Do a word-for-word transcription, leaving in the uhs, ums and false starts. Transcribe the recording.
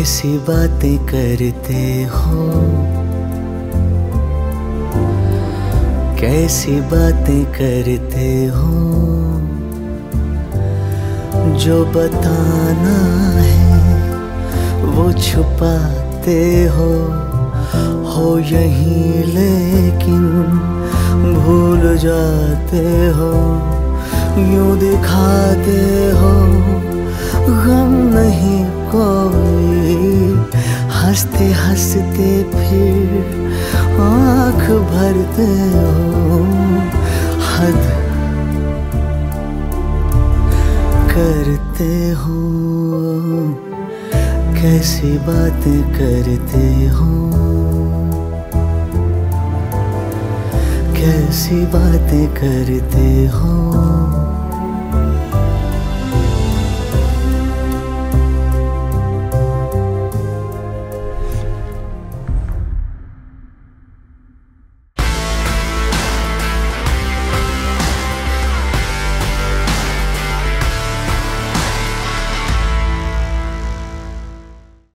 कैसी बातें करते हो, कैसी बातें करते हो, जो बताना है वो छुपाते हो, हो यहीं लेकिन भूल जाते हो, यूं दिखाते हो गम नहीं कोई, हंसते हंसते फिर आँख भरते हो, हद करते हो, कैसी बातें करते हो, कैसी बातें करते हो।